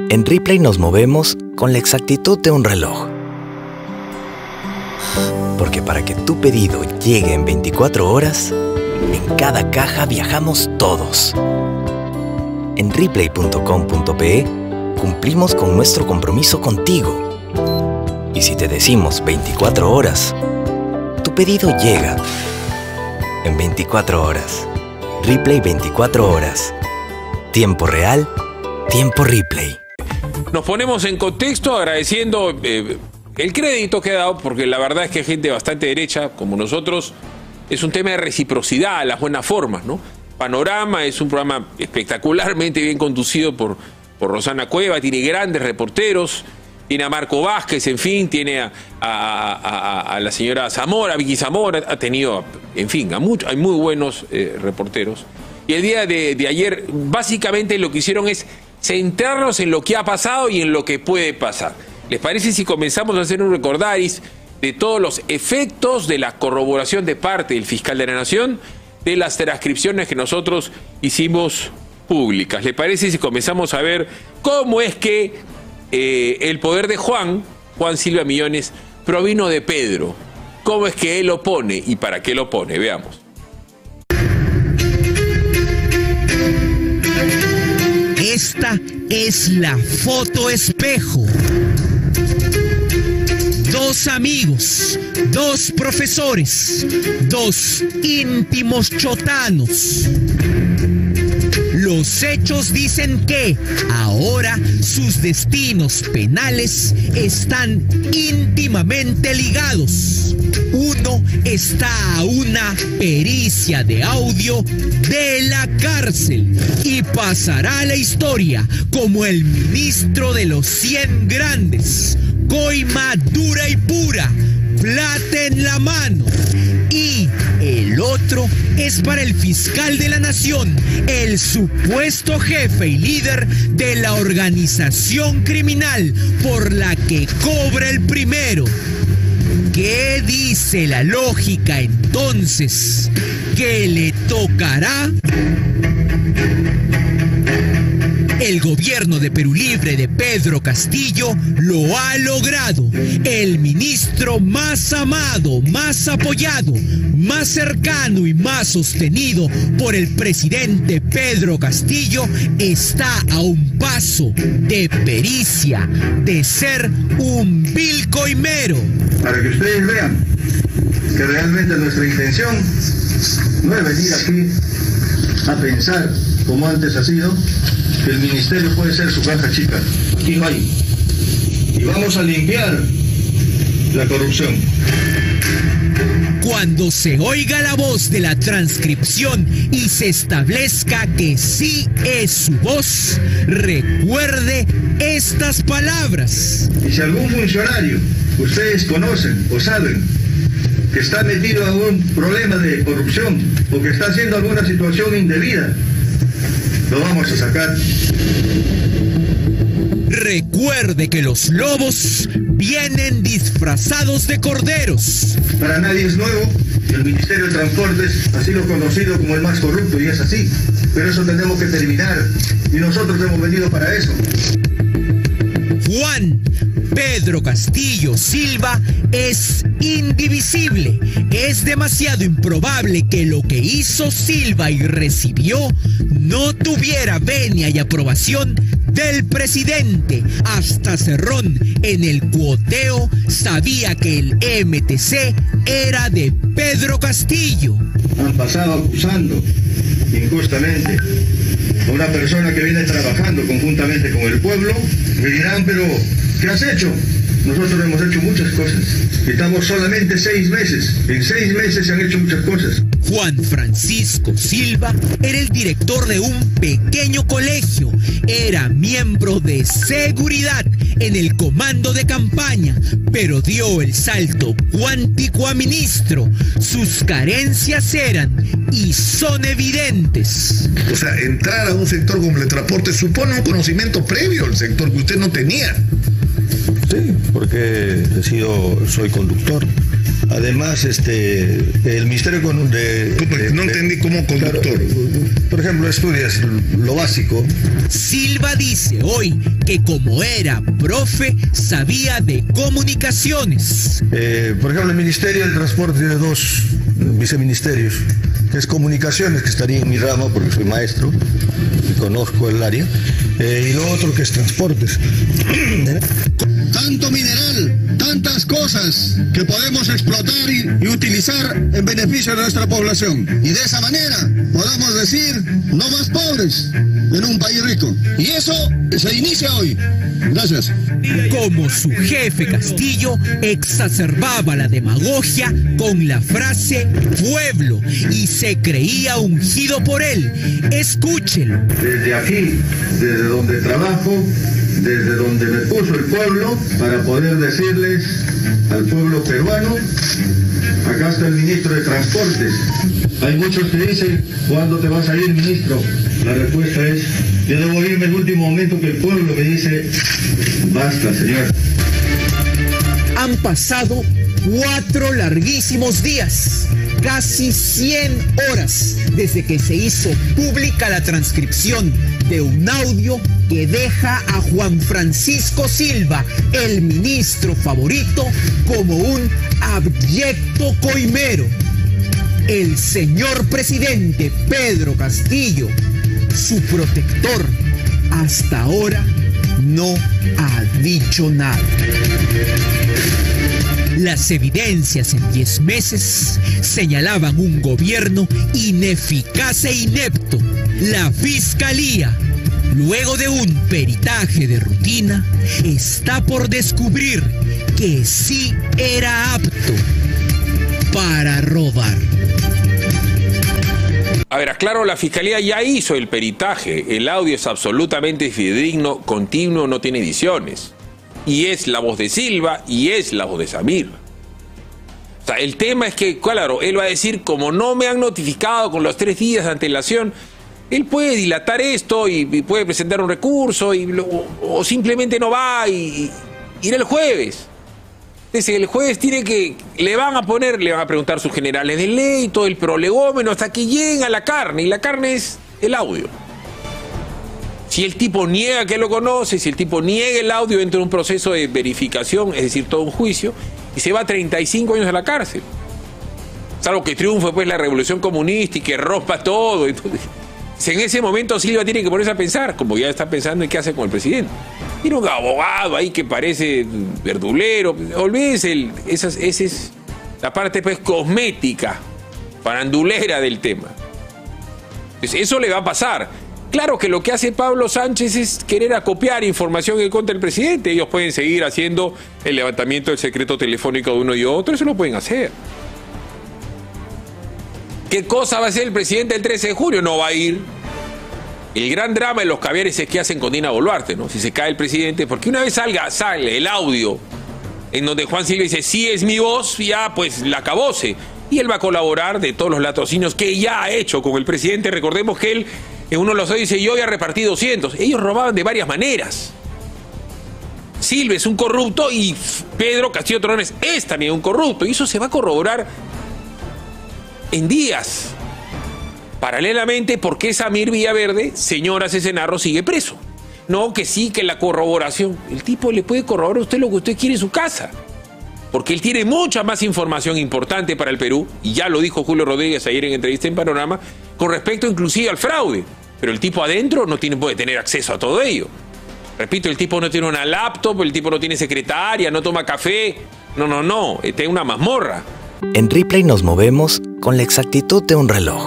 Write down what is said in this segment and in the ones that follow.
En Ripley nos movemos con la exactitud de un reloj. Porque para que tu pedido llegue en 24 horas, en cada caja viajamos todos. En Ripley.com.pe cumplimos con nuestro compromiso contigo. Y si te decimos 24 horas, tu pedido llega en 24 horas. Ripley 24 horas. Tiempo real, tiempo Ripley. Nos ponemos en contexto agradeciendo el crédito que ha dado, porque la verdad es que hay gente bastante derecha, como nosotros. Es un tema de reciprocidad, las buenas formas, ¿no? Panorama es un programa espectacularmente bien conducido por Rosana Cueva, tiene grandes reporteros, tiene a Marco Vázquez, en fin, tiene a la señora Zamora, Vicky Zamora, ha tenido, en fin, hay muy buenos reporteros. Y el día de ayer, básicamente lo que hicieron es centrarnos en lo que ha pasado y en lo que puede pasar. ¿Les parece si comenzamos a hacer un recordaris de todos los efectos de la corroboración de parte del fiscal de la Nación de las transcripciones que nosotros hicimos públicas? ¿Les parece si comenzamos a ver cómo es que el poder de Juan Silva Millones, provino de Pedro? ¿Cómo es que él lo pone y para qué lo pone? Veamos. Esta es la foto espejo. Dos amigos, dos profesores, dos íntimos chotanos. Los hechos dicen que ahora sus destinos penales están íntimamente ligados. Uno está a una pericia de audio de la cárcel y pasará a la historia como el ministro de los 100 grandes. Coima dura y pura, plata en la mano. Y el otro es para el fiscal de la Nación, el supuesto jefe y líder de la organización criminal por la que cobra el primero. ¿Qué dice la lógica entonces? ¿Que le tocará? El gobierno de Perú Libre de Pedro Castillo lo ha logrado. El ministro más amado, más apoyado, más cercano y más sostenido por el presidente Pedro Castillo está a un paso de pericia, de ser un vil coimero. Para que ustedes vean que realmente nuestra intención no es venir aquí a pensar, como antes ha sido, que el ministerio puede ser su caja chica. Aquí no hay. Y vamos a limpiar la corrupción. Cuando se oiga la voz de la transcripción y se establezca que sí es su voz, recuerde estas palabras. Y si algún funcionario ustedes conocen o saben que está metido en un problema de corrupción o que está haciendo alguna situación indebida, lo vamos a sacar. Recuerde que los lobos vienen disfrazados de corderos. Para nadie es nuevo, el Ministerio de Transportes ha sido conocido como el más corrupto y es así, pero eso tenemos que terminar y nosotros hemos venido para eso. Juan Pedro Castillo Silva es indivisible. Es demasiado improbable que lo que hizo Silva y recibió no tuviera venia y aprobación del presidente. Hasta Cerrón, en el cuoteo, sabía que el MTC era de Pedro Castillo. Han pasado acusando injustamente a una persona que viene trabajando conjuntamente con el pueblo. Me dirán, pero ¿qué has hecho? Nosotros hemos hecho muchas cosas. Estamos solamente 6 meses. En 6 meses se han hecho muchas cosas. Juan Francisco Silva era el director de un pequeño colegio. Era miembro de seguridad en el comando de campaña, pero dio el salto cuántico a ministro. Sus carencias eran y son evidentes. O sea, entrar a un sector como el transporte supone un conocimiento previo al sector que usted no tenía. Sí, porque soy conductor Además, el Ministerio No entendí como conductor. Claro, por ejemplo, estudias lo básico. Silva dice hoy que como era profe, sabía de comunicaciones. Por ejemplo, el Ministerio del Transporte tiene 2 viceministerios, que es Comunicaciones, que estaría en mi rama porque soy maestro y conozco el área, y lo otro que es Transportes. Tanto mineral, tantas cosas que podemos explotar y utilizar en beneficio de nuestra población. Y de esa manera podamos decir, no más pobres en un país rico. Y eso se inicia hoy. Gracias. Como su jefe Castillo exacerbaba la demagogia con la frase pueblo y se creía ungido por él. Escúchelo. Desde aquí, desde donde trabajo, desde donde me puso el pueblo, para poder decirles al pueblo peruano, acá está el ministro de Transportes. Hay muchos que dicen, ¿cuándo te vas a ir, ministro? La respuesta es, yo debo irme el último momento que el pueblo me dice, basta, señor. Han pasado 4 larguísimos días, casi 100 horas, desde que se hizo pública la transcripción de un audio que deja a Juan Francisco Silva, el ministro favorito, como un abyecto coimero. El señor presidente Pedro Castillo, su protector, hasta ahora no ha dicho nada. Las evidencias en 10 meses señalaban un gobierno ineficaz e inepto. La Fiscalía, luego de un peritaje de rutina, está por descubrir que sí era apto para robar. A ver, aclaro, la Fiscalía ya hizo el peritaje. El audio es absolutamente fidedigno, continuo, no tiene ediciones. Y es la voz de Silva y es la voz de Samir. O sea, el tema es que, claro, él va a decir, como no me han notificado con los 3 días de antelación, él puede dilatar esto y puede presentar un recurso o simplemente no va y ir el jueves. Entonces el jueves le van a preguntar sus generales de ley, todo el prolegómeno, hasta que lleguen a la carne, y la carne es el audio. Si el tipo niega que lo conoce, si el tipo niega el audio, entra en un proceso de verificación, es decir, todo un juicio, y se va 35 años a la cárcel. Salvo que triunfe pues la revolución comunista y que rompa todo. Entonces, en ese momento Silva tiene que ponerse a pensar, como ya está pensando en qué hace con el presidente. Tiene un abogado ahí que parece verdulero. Olvídense, esa es la parte pues cosmética, farandulera del tema. Entonces, eso le va a pasar. Claro que lo que hace Pablo Sánchez es querer acopiar información en contra del presidente. Ellos pueden seguir haciendo el levantamiento del secreto telefónico de uno y otro, eso lo pueden hacer. ¿Qué cosa va a hacer el presidente el 13 de junio? No va a ir. El gran drama de los caviares es que hacen con Dina Boluarte, ¿no? Si se cae el presidente, porque una vez sale el audio en donde Juan Silva dice, sí es mi voz, ya pues la acabóse. Y él va a colaborar de todos los latrocinios que ya ha hecho con el presidente. Recordemos que él en uno de los dice, yo ya repartí 200. Ellos robaban de varias maneras. Silva es un corrupto y Pedro Castillo Terrones es también un corrupto. Y eso se va a corroborar en días. Paralelamente, ¿por qué Samir Villaverde, señora Cesenarro, sigue preso? No, que sí, que la corroboración. El tipo le puede corroborar a usted lo que usted quiere en su casa. Porque él tiene mucha más información importante para el Perú, y ya lo dijo Julio Rodríguez ayer en entrevista en Panorama, con respecto inclusive al fraude. Pero el tipo adentro no puede tener acceso a todo ello. Repito, el tipo no tiene una laptop, el tipo no tiene secretaria, no toma café. No, tiene una mazmorra. En Ripley nos movemos con la exactitud de un reloj.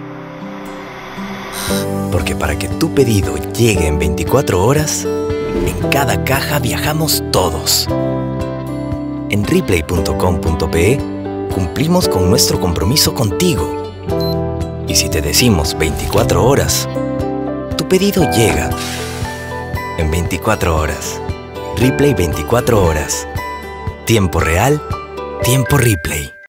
Porque para que tu pedido llegue en 24 horas, en cada caja viajamos todos. En Ripley.com.pe cumplimos con nuestro compromiso contigo. Y si te decimos 24 horas, tu pedido llega en 24 horas. Ripley 24 horas. Tiempo real, tiempo Ripley.